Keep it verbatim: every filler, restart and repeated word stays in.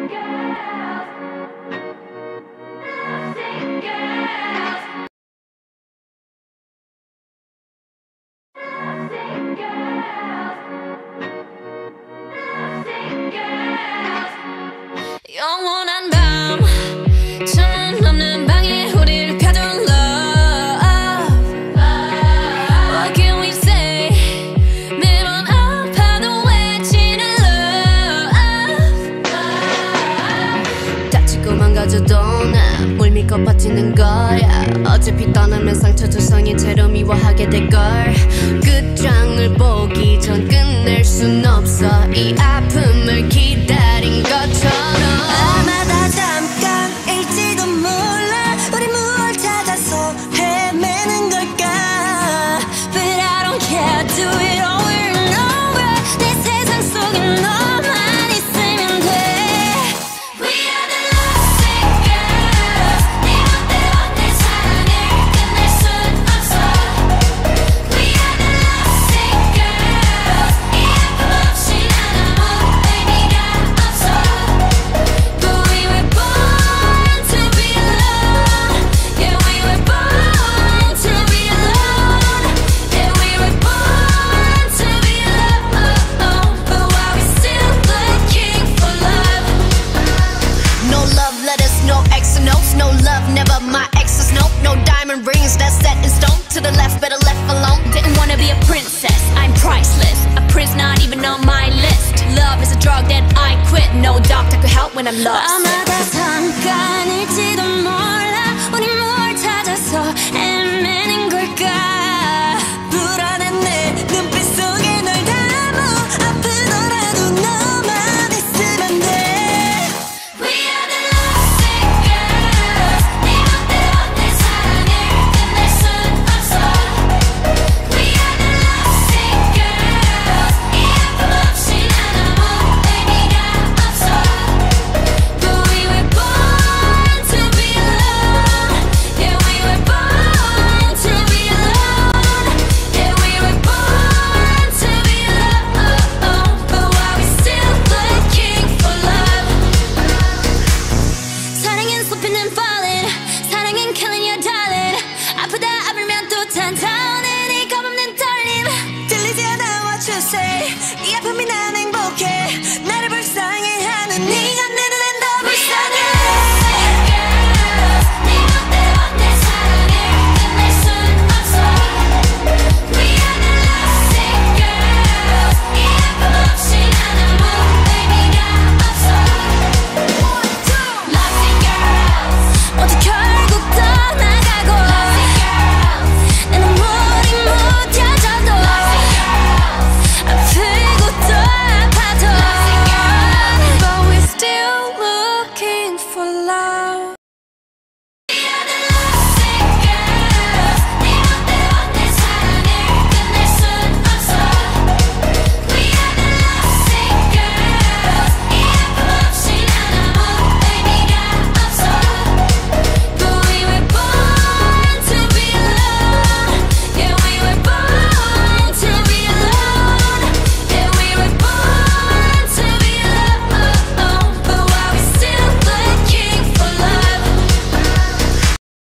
영원한 밤 천은 없는 방에 우리를 가둔 love. What can we say? 매번 아파도 외치는 love. 다치고 망가져도 난 물 믿고 버티는 거야. 어차피 떠나면 상처 조성인 채로 미워하게 될걸. 끝장을 보기 전 끝낼 순 없어. 이 아픔을 기다린 것처럼. 아마 다 잠깐일지도 몰라. 우리 무얼 찾아서 헤매는 걸까. But I don't care, do it over and over. 내 세상 속에 너만 있으면 돼. We are the lovesick girls. 네 멋대로 내 사랑을 끝낼 순 없어. We are the lovesick girls. 이 아픔 없이 난 아무 의미가 없어. But we were born to be alone. Yeah, we were born to be alone. Yeah, we were born to be alone. But why we still looking for love? No love letters, no X and O's. No love, never my exes, no. No diamond rings, that's set in stone. To the left, better left alone. Didn't wanna be a princess, I'm priceless. A prince not even on my list. Love is a drug that I quit. No doctor could help when I'm lost. 아마 다 잠깐일지도 몰라. 우리 뭘 찾아서 헤매는 걸까. 불안한 내 눈빛 속에 널 담아. 아프더라도 너만 있으면 돼. We are the lovesick girls. 네 멋대로 내 사랑을 끝낼 순 없어. We are the lovesick girls. 이 아픔 없이 난 아무 의미가 없어. But we were born to be alone. Yeah, we were born to be alone. Yeah, we were born to be alone. But why we still looking for love? 사랑은 쏟히는 falling. 사랑은 killing your darling. 아프다 아물면 또 찾아오는 이 겁없는 떨림. 들리지 않아 what you say. 이 아픔이 나는